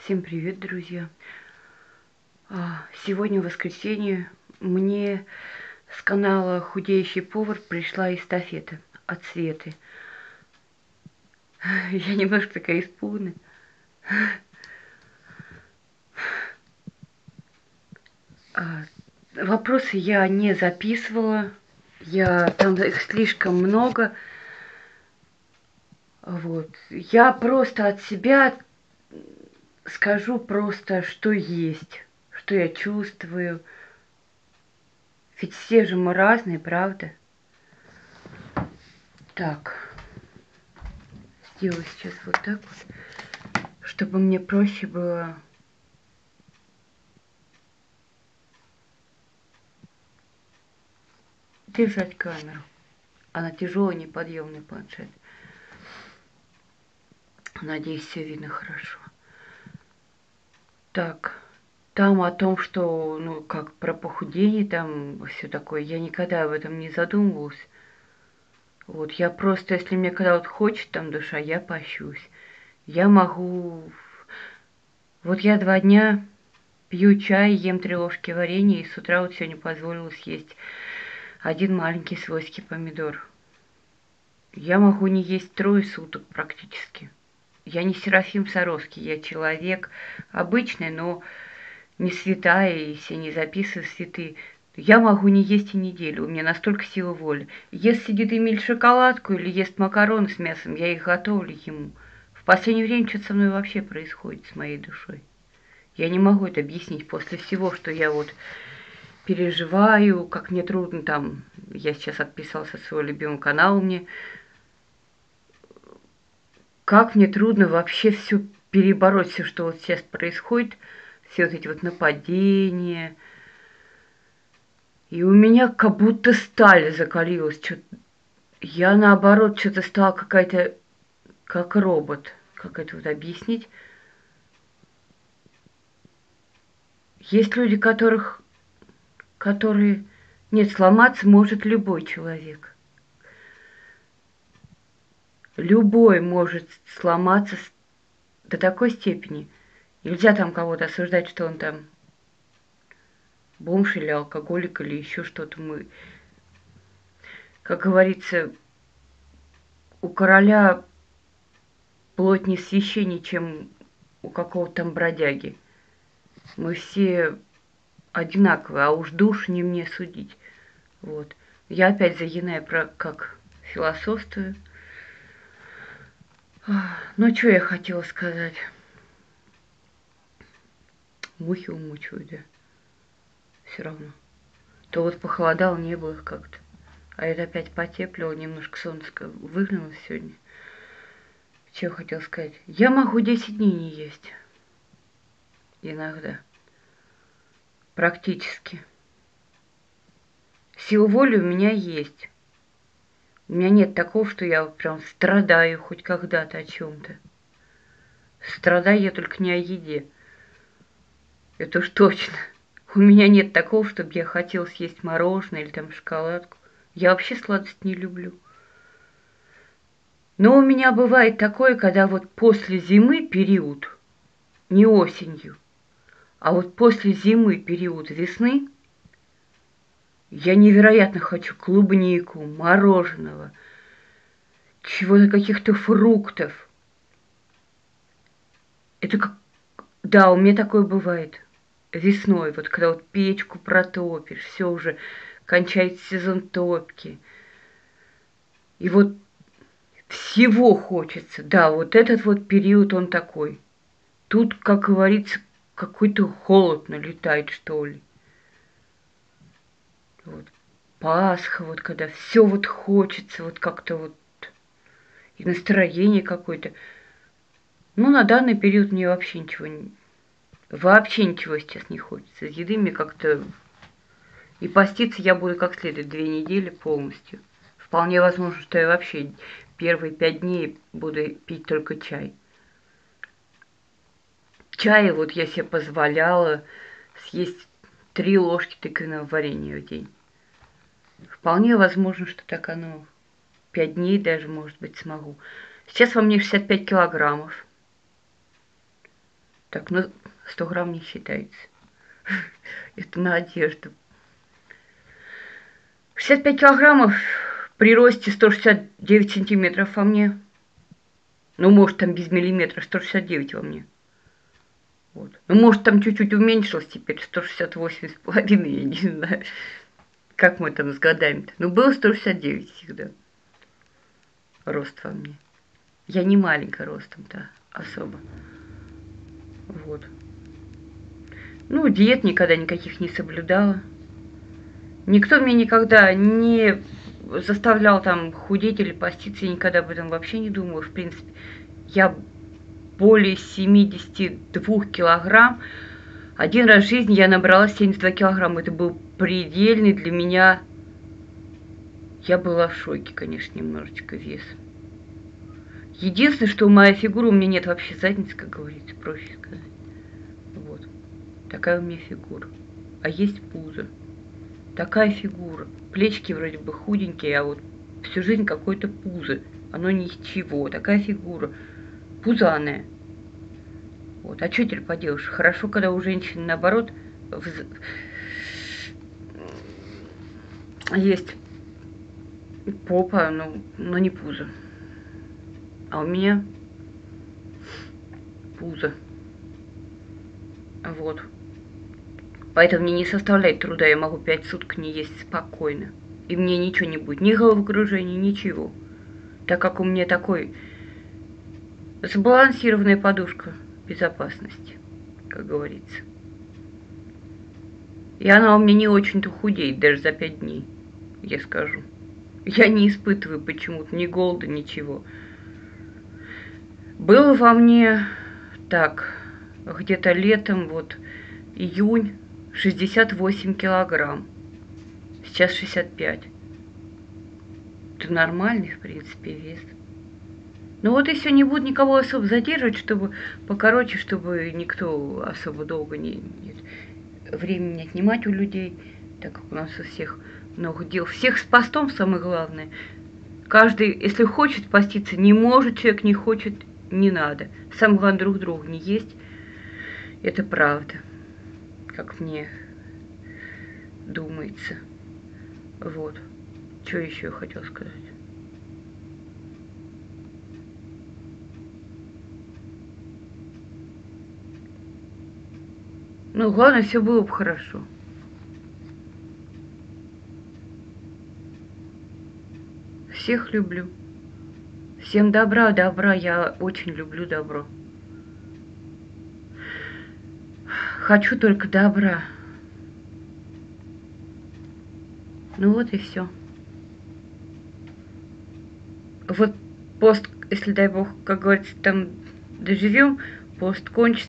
Всем привет, друзья! Сегодня воскресенье. Мне с канала «Худеющий повар» пришла эстафета от Светы. Я немножко такая испуганная. Вопросы я не записывала. Там их слишком много. Вот. Я просто от себя скажу просто, что есть, что я чувствую. Ведь все же мы разные, правда? Так, сделаю сейчас вот так вот, чтобы мне проще было держать камеру. Она тяжелый, неподъемный планшет. Надеюсь, все видно хорошо. Так, там о том, что, ну, как про похудение, там все такое, я никогда об этом не задумывалась. Вот, я просто, если мне когда вот хочет там душа, я пощусь. Я могу... Вот я 2 дня пью чай, ем 3 ложки варенья, и с утра вот сегодня позволила съесть 1 маленький свойский помидор. Я могу не есть 3 суток практически. Я не Серафим Саровский, я человек обычный, но не святая, и все не записываю святые. Я могу не есть и неделю, у меня настолько сила воли. Ест сидит Эмиль шоколадку или ест макароны с мясом, я их готовлю ему. В последнее время что-то со мной вообще происходит с моей душой. Я не могу это объяснить после всего, что я вот переживаю, как мне трудно там. Я сейчас отписалась от своего любимого канала мне. Как мне трудно вообще все перебороть, все, что вот сейчас происходит, все вот эти вот нападения. И у меня как будто сталь закалилась. Я наоборот что-то стала какая-то как робот. Как это вот объяснить? Есть люди, которые... Нет, сломаться может любой человек. Любой может сломаться до такой степени. Нельзя там кого-то осуждать, что он там бомж или алкоголик или еще что-то. Как говорится, у короля плоть не священнее, чем у какого-то там бродяги. Мы все одинаковые, а уж душ не мне судить. Вот. Я опять загинаю про как философствую. Ну, что я хотела сказать? Мухи умучивают, да. Все равно. То вот похолодало, не было их как-то. А это опять потеплило, немножко солнце выглянуло сегодня. Что я хотела сказать? Я могу 10 дней не есть. Иногда. Практически. Сила воли у меня есть. У меня нет такого, что я прям страдаю хоть когда-то о чем-то. Страдаю я только не о еде. Это уж точно. У меня нет такого, чтобы я хотела съесть мороженое или там шоколадку. Я вообще сладость не люблю. Но у меня бывает такое, когда вот после зимы период, не осенью, а вот после зимы период весны, я невероятно хочу клубнику, мороженого, чего-то, каких-то фруктов. Это как... Да, у меня такое бывает весной, вот когда вот печку протопишь, все уже кончается сезон топки. И вот всего хочется. Да, вот этот вот период он такой. Тут, как говорится, какой-то холод налетает, что ли. Вот. Пасха, вот когда все вот хочется, вот как-то вот и настроение какое-то. Ну, на данный период мне вообще ничего сейчас не хочется. Из еды мне как-то... И поститься я буду как следует 2 недели полностью. Вполне возможно, что я вообще первые 5 дней буду пить только чай. Чая вот я себе позволяла съесть 3 ложки тыквенного варенья в день. Вполне возможно, что так оно 5 дней даже, может быть, смогу. Сейчас во мне 65 килограммов. Так, ну 100 грамм не считается. Это на одежду. 65 килограммов при росте 169 сантиметров во мне. Ну, может, там без миллиметра 169 во мне. Вот. Ну, может, там чуть-чуть уменьшилось теперь, 168,5, я не знаю. Как мы там с годами-то? Ну, было 169 всегда. Рост во мне. Я не маленькая ростом-то особо. Вот. Ну, диет никогда никаких не соблюдала. Никто меня никогда не заставлял там худеть или поститься. Я никогда об этом вообще не думала. В принципе, я более 72 килограмм. Один раз в жизни я набрала 72 килограмма. Это был предельный для меня. Я была в шоке, конечно, немножечко вес. Единственное, что моя фигура, у меня нет вообще задницы, как говорится, проще сказать. Вот. Такая у меня фигура. А есть пузо. Такая фигура. Плечики вроде бы худенькие, а вот всю жизнь какое-то пузо. Оно ничего. Такая фигура. Пузаная. Вот. А что теперь поделаешь? Хорошо, когда у женщины, наоборот, есть попа, но не пузо. А у меня пузо. Вот. Поэтому мне не составляет труда, я могу 5 суток не есть спокойно. И мне ничего не будет, ни головокружения, ничего. Так как у меня такой сбалансированная подушка безопасности, как говорится. И она у меня не очень-то худеет, даже за 5 дней, я скажу. Я не испытываю почему-то ни голода, ничего. Было во мне, так, где-то летом, вот, июнь, 68 килограмм. Сейчас 65. Это нормальный, в принципе, вес. Ну вот и все, не буду никого особо задерживать, чтобы покороче, чтобы никто особо долго времени не отнимать у людей, так как у нас у всех много дел. Всех с постом самое главное. Каждый, если хочет поститься, не может, человек не хочет, не надо. Самое главное, друг друга не есть. Это правда, как мне думается. Вот. Что еще я хотела сказать? Ну, главное, все было бы хорошо. Всех люблю. Всем добра, добра. Я очень люблю добро. Хочу только добра. Ну вот и все. Вот пост, если дай бог, как говорится, там доживем, пост кончится.